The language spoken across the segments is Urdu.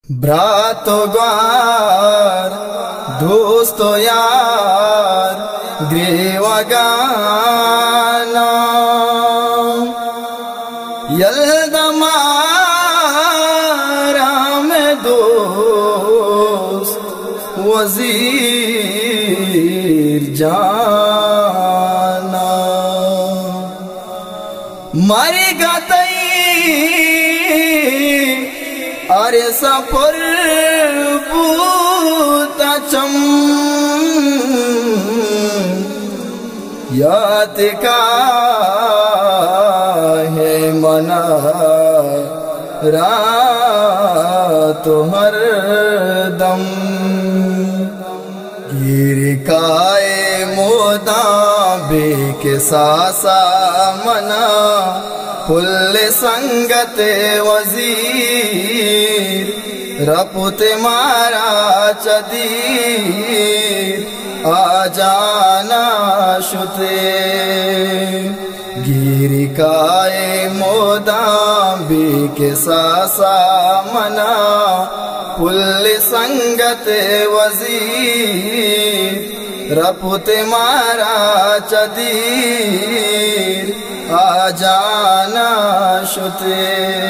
براتو گوار دوستو یار گریوگانا یلدمارام دوست وزیر جانا مری گئی ارے سپر بوتا چم یاد کا ہے منا رات ہر دم گیر کائے موداں بے کے ساسا منا پل سنگت وزیر رپت مارا چدیر آ جانا شتے گیر کائے موداں بے کے ساسا منا پل سنگت وزیر رپت مارا چدیر آ جانا شتے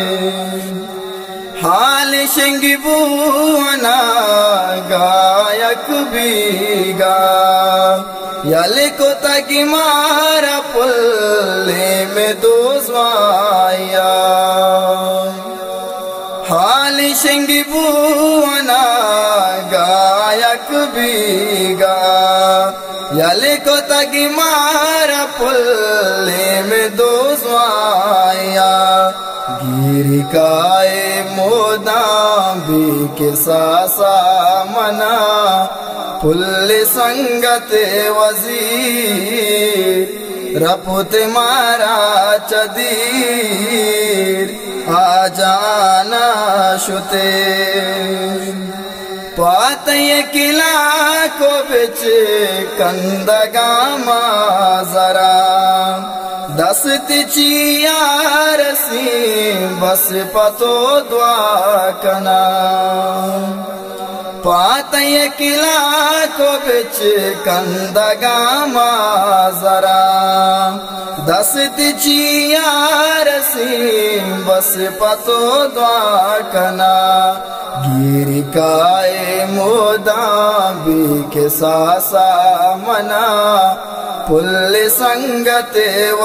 حال شنگ بونا گایک بیگا یلی کو تکی مارا پلے میں دوزوایا حال شنگ بونا گایک بیگا یلی کو تکی مارا پلے میں دوزوایا گیر کائے موداں بے کے ساسا منا پل سنگت وزیر رپت مارا چدیر آ جانا شتے پات یہ قلعہ کو بچ کندگا مازرا دست چیار سی بس پتو دعا کنا پات یہ قلعہ کو بچ کندگا مازرا دست چیار سی بس پتو دعا کنا گیر کائے موداں بے کے ساسا منا پل سنگت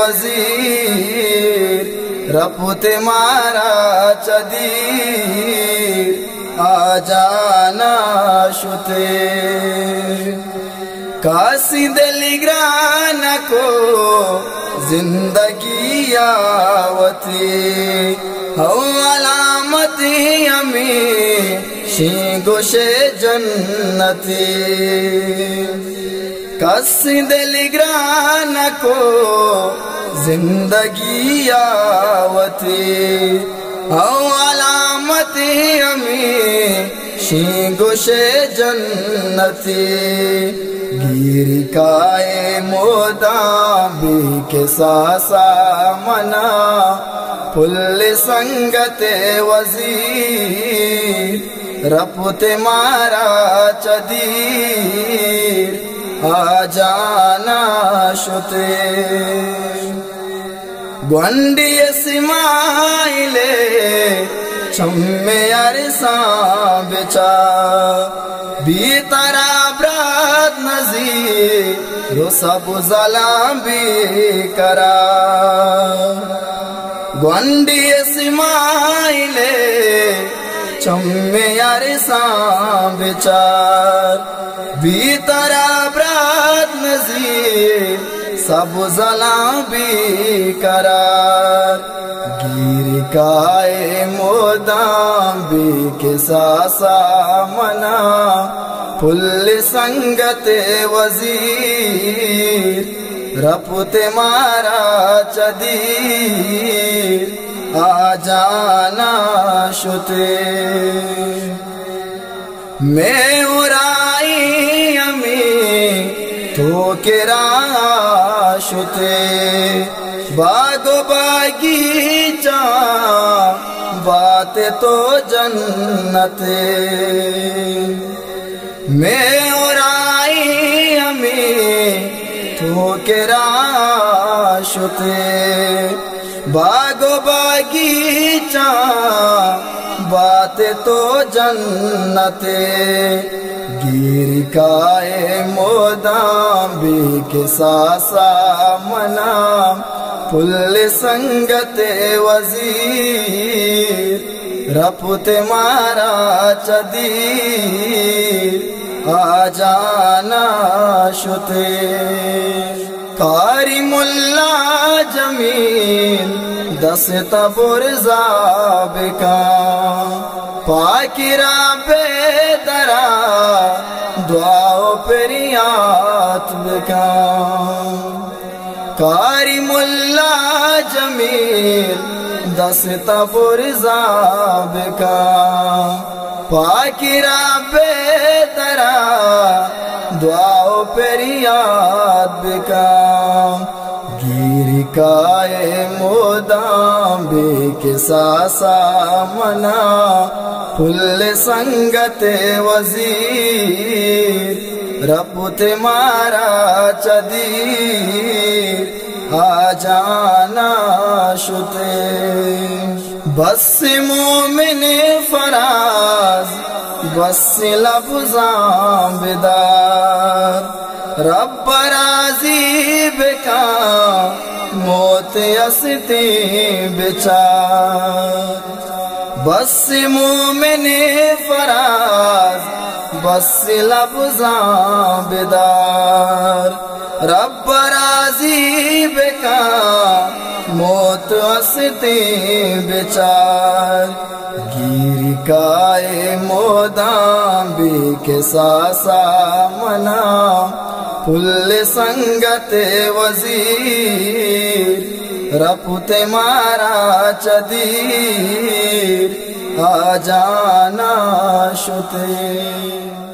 وزیر رپت مارا چدیر آ جانا شتے کاسی دلی گرانا کو زندگی آوتی ہو علامتی امی شینگوش جنتی کسی دلی گرانا کو زندگی آوتی ہو علامتی امی شینگوش جنتی گیر کائے موداں بے کے ساسا منا پل سنگت وزیر رپت مارا چدیر آ جانا شتے گونڈی اسماعیلے چمے عرصاں بچا بیترا برات نظیر رو سب ظلام بھی کرا گونڈی اسماعیلے چمے عرصاں بچار بیترا برات نظیر سب ظلام بھی کرار گیر کائے موداں بے کے ساسا منا پل سنگت وزیر رپت مارا چدیر آ جانا شتے میں ارائی امی تو کرا شتے باغ باغیچہ بات تو جنت میں اڑائی ہمیں تو کرا شتے باغ و باغیچہ بات تو جنت گیر کائے مودام بھی کے ساسا منام پل سنگت وزیر رپت مارا چدیر آ جانا شتے قاری ملا جمیل دست برزا بکا پاکی را بیدرا دعاو پریات بکا قاری ملا جمیل دست برزا بکا پاکی را بیدرا دعاو پریات بکا گیر کائے مودام بے کے ساسا منا پل سنگت وزیر رپت مارا چدیر آ جانا شتے بس مومن فراز بس لفظاں بدار رب راضی بکا موت استی بچار بس مومن فراز بس لفظاں بدار رب راضی بکا موت استی بچار گیر کائے مودام بھی کے ساسا منا پل سنگت وزیر رپت مارا چدیر آ جانا شتے